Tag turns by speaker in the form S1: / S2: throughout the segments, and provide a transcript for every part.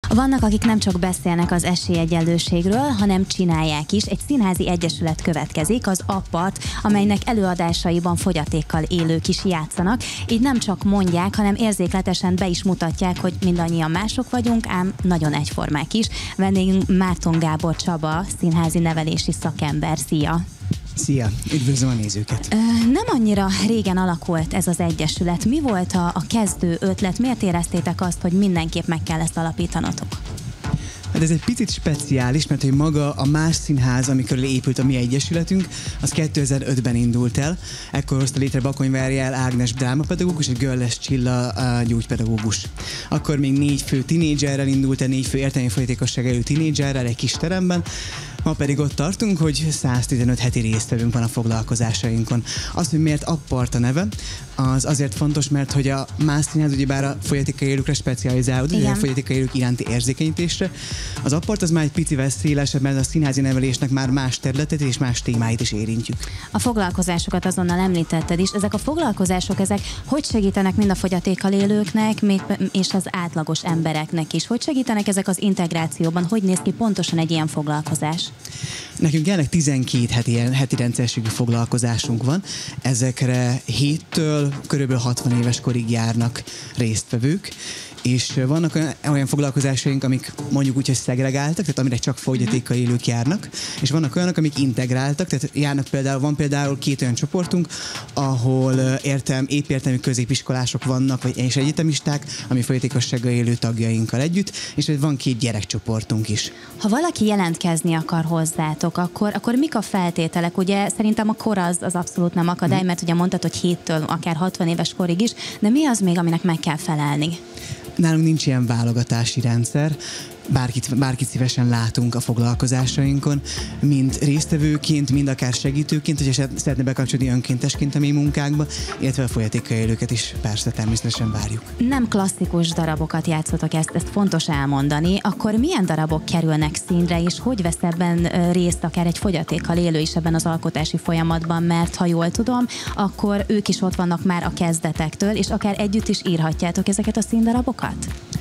S1: Vannak, akik nem csak beszélnek az esélyegyenlőségről, hanem csinálják is. Egy színházi egyesület következik, az APPAT, amelynek előadásaiban fogyatékkal élők is játszanak. Így nem csak mondják, hanem érzékletesen be is mutatják, hogy mindannyian mások vagyunk, ám nagyon egyformák is. Vendégünk Márton Gábor Csaba, színházi nevelési szakember. Szia!
S2: Szia! Üdvözlöm a nézőket!
S1: Nem annyira régen alakult ez az egyesület. Mi volt a kezdő ötlet? Miért éreztétek azt, hogy mindenképp meg kell ezt alapítanotok?
S2: Hát ez egy picit speciális, mert hogy maga a Más Színház, amikor épült a mi egyesületünk, az 2005-ben indult el. Ekkor hozta létre Bakonyvárjál Ágnes drámapedagógus és Görles Csilla gyógypedagógus. Akkor még 4 fő tinédzserrel indult el, 4 fő értelmi fogyatékossággal élő tinédzserrel egy kis teremben. Ma pedig ott tartunk, hogy 115 heti résztvevőnk van a foglalkozásainkon. Az, hogy miért APPAT a neve, az azért fontos, mert hogy a Más Színház ugyebár a fogyatékkal élőkre specializálódik, a fogyatékkal élők iránti érzékenyítésre. Az APPAT az már egy picivel szélesebb, mert a színházi nevelésnek már más területet és más témáit is érintjük.
S1: A foglalkozásokat azonnal említetted is. Ezek a foglalkozások, ezek hogy segítenek mind a fogyatékkal élőknek, és az átlagos embereknek is? Hogy segítenek ezek az integrációban? Hogy néz ki pontosan egy ilyen foglalkozás?
S2: Nekünk jelenleg 12 heti rendszerségű foglalkozásunk van. Ezekre 7-től körülbelül 60 éves korig járnak résztvevők, és vannak olyan foglalkozásaink, amik mondjuk úgy, hogy szegregáltak, tehát amire csak fogyatékkal élők járnak, és vannak olyanok, amik integráltak, tehát van például 2 olyan csoportunk, ahol épp értelmű középiskolások vannak, és egyetemisták, ami fogyatékossággal élő tagjainkkal együtt, és van 2 gyerekcsoportunk is.
S1: Ha valaki jelentkezni akar hozzátok, akkor mik a feltételek? Ugye szerintem a kor az abszolút nem akadály, mert ugye mondtad, hogy 7-től akár 60 éves korig is, de mi az még, aminek meg kell felelni?
S2: Nálunk nincs ilyen válogatási rendszer, bárkit szívesen látunk a foglalkozásainkon, mind résztvevőként, mind akár segítőként, hogyha szeretne bekapcsolni önkéntesként a mi munkánkba, illetve a fogyatékkal élőket is persze természetesen várjuk. Nem
S1: klasszikus darabokat játszotok, ezt fontos elmondani, akkor milyen darabok kerülnek színre, és hogy vesz ebben részt akár egy fogyatékkal élő is ebben az alkotási folyamatban, mert ha jól tudom, akkor ők is ott vannak már a kezdetektől, és akár együtt is írhatjátok ezeket a színdarabokat?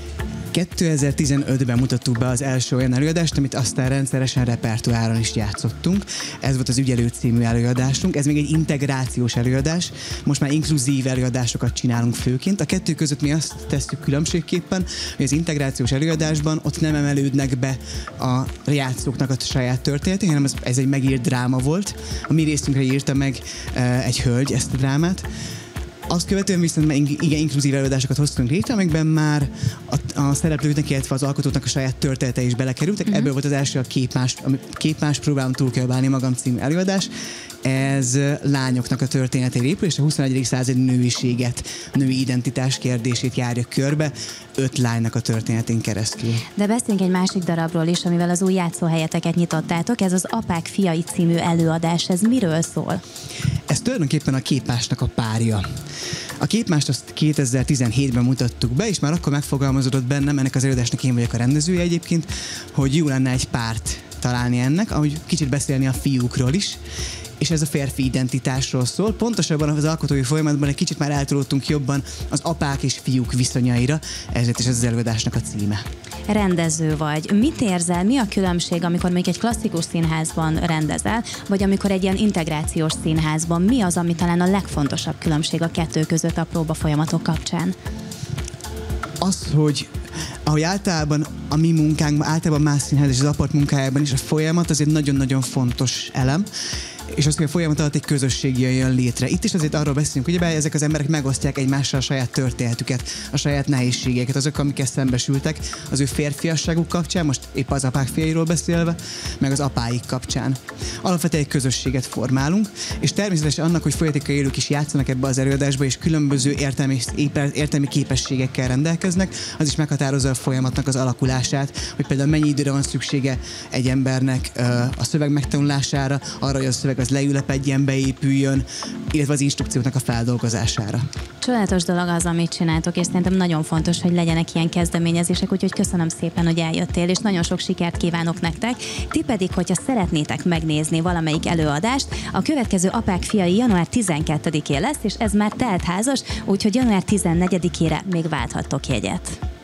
S2: 2015-ben mutattuk be az első olyan előadást, amit aztán rendszeresen repertoáron is játszottunk. Ez volt az Ügyelő című előadásunk. Ez még egy integrációs előadás. Most már inkluzív előadásokat csinálunk főként. A 2 között mi azt tesszük különbségképpen, hogy az integrációs előadásban ott nem emelődnek be a játszóknak a saját történetét, hanem ez egy megírt dráma volt. A mi részünkre írta meg egy hölgy ezt a drámát. Azt követően viszont igen inkluzív előadásokat hoztunk létre, amikben már a szereplőknek, illetve az alkotóknak a saját története is belekerültek. Ebből volt az első a Képmás próbálom túlkiabálni magam című előadás. Ez lányoknak a történetére épül, és a 21. századi nőiséget, női identitás kérdését járja körbe 5 lánynak a történetén keresztül.
S1: De beszéljünk egy másik darabról is, amivel az új játszóhelyeteket nyitottátok. Ez az Apák fiai című előadás. Ez miről szól?
S2: Ez tulajdonképpen a Képmásnak a párja. A Képmást azt 2017-ben mutattuk be, és már akkor megfogalmazódott bennem, ennek az előadásnak én vagyok a rendezője egyébként, hogy jó lenne egy párt találni ennek, ahogy kicsit beszélni a fiúkról is, és ez a férfi identitásról szól. Pontosabban az alkotói folyamatban egy kicsit már eltolódtunk jobban az apák és fiúk viszonyaira, ezért is ez az előadásnak a címe.
S1: Rendező vagy. Mit érzel? Mi a különbség, amikor még egy klasszikus színházban rendezel, vagy amikor egy ilyen integrációs színházban? Mi az, ami talán a legfontosabb különbség a 2 között a próbafolyamatok kapcsán?
S2: Az, hogy ahogy általában a mi munkánkban, általában Más Színház és az APPAT munkájában is a folyamat az egy nagyon-nagyon fontos elem, és azt, hogy a folyamat alatt egy közösség jön létre. Itt is azért arról beszélünk, hogy ezek az emberek megosztják egymással a saját történetüket, a saját nehézségeket, azok, amikkel szembesültek az ő férfiasságuk kapcsán, most épp az apák fiairól beszélve, meg az apáik kapcsán. Alapvetően egy közösséget formálunk, és természetesen annak, hogy fogyatékkal élők is játszanak ebbe az előadásba, és különböző értelmi képességekkel rendelkeznek, az is meghatározza a folyamatnak az alakulását, hogy például mennyi időre van szüksége egy embernek a szöveg megtanulására, arra, hogy a szöveg az leülepedjen, beépüljön, illetve az instrukcióknak a feldolgozására.
S1: Csodálatos dolog az, amit csináltok, és szerintem nagyon fontos, hogy legyenek ilyen kezdeményezések, úgyhogy köszönöm szépen, hogy eljöttél, és nagyon sok sikert kívánok nektek. Ti pedig, hogyha szeretnétek megnézni valamelyik előadást, a következő Apák fiai január 12-én lesz, és ez már teltházas, úgyhogy január 14-ére még válthattok jegyet.